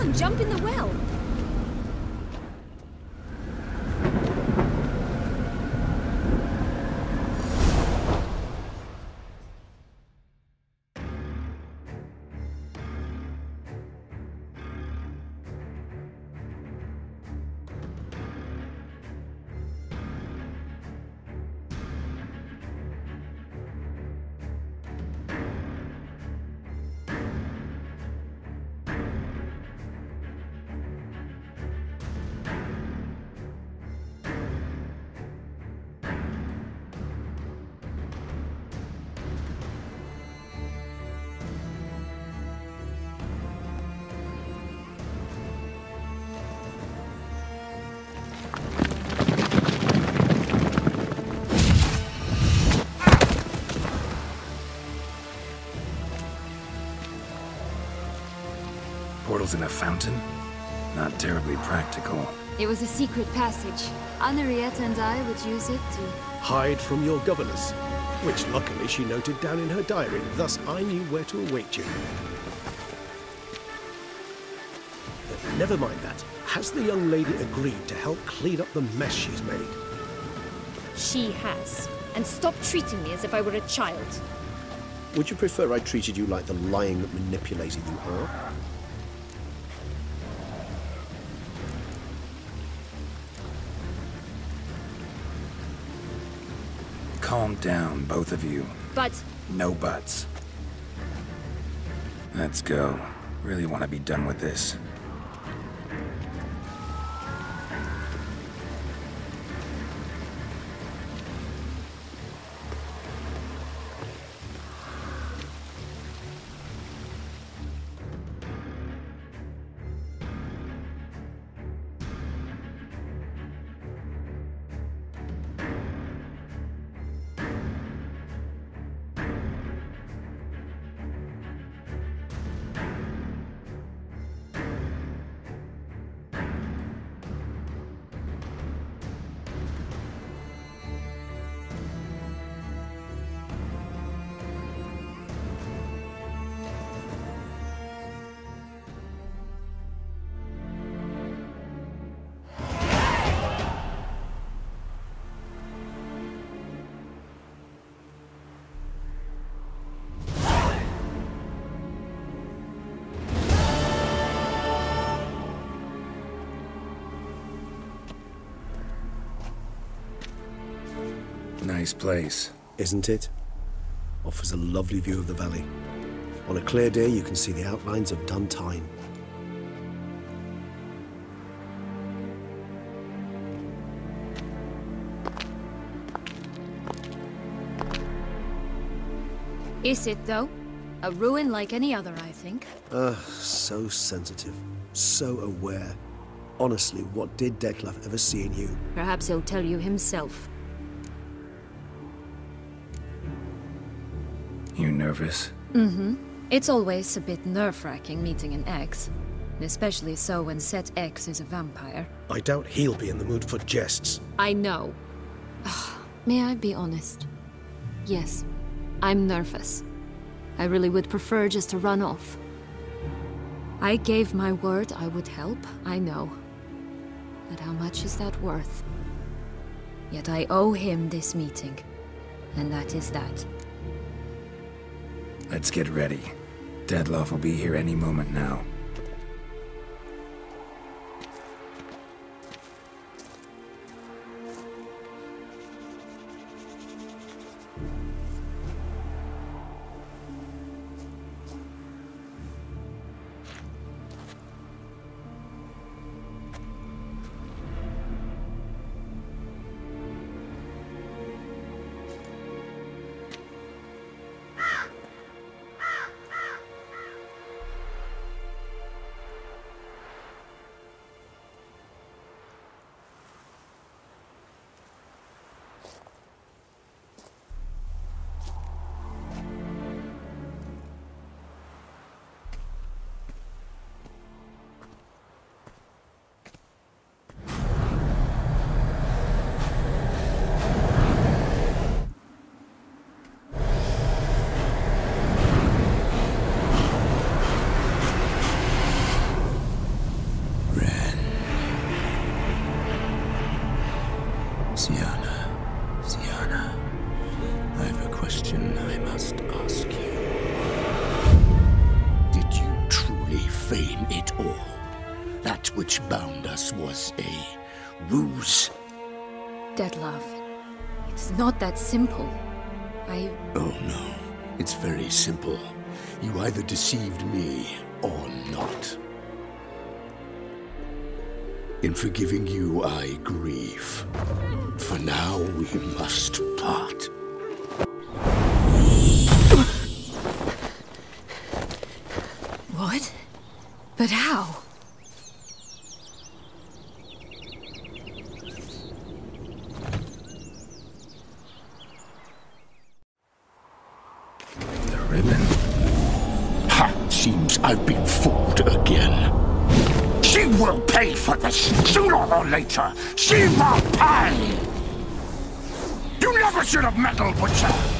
can jump in the well. Portals in a fountain? Not terribly practical. It was a secret passage. Henriette and I would use it to... hide from your governess, which luckily she noted down in her diary, thus I knew where to await you. But never mind that. Has the young lady agreed to help clean up the mess she's made? She has. And stop treating me as if I were a child. Would you prefer I treated you like the lying, manipulator you are? Calm down, both of you. But... No buts. Let's go. Really want to be done with this. Nice place. Isn't it? Offers a lovely view of the valley. On a clear day, you can see the outlines of Duntine. Is it, though? A ruin like any other, I think. So sensitive. So aware. Honestly, what did Dettlaff ever see in you? Perhaps he'll tell you himself. You nervous? Mm-hmm. It's always a bit nerve-wracking meeting an ex. Especially so when said ex is a vampire. I doubt he'll be in the mood for jests. I know. May I be honest? Yes, I'm nervous. I really would prefer just to run off. I gave my word I would help, I know. But how much is that worth? Yet I owe him this meeting. And that is that. Let's get ready. Dettlaff will be here any moment now. Sienna, I have a question I must ask you. Did you truly feign it all? That which bound us was a ruse? Dettlaff, it's not that simple. Oh no, it's very simple. You either deceived me or not. In forgiving you, I grieve. For now, we must part. What? But how? The ribbon? Ha! Seems I've been fooled again. She will pay for this, sooner or later. She will pay! You never should have meddled with her!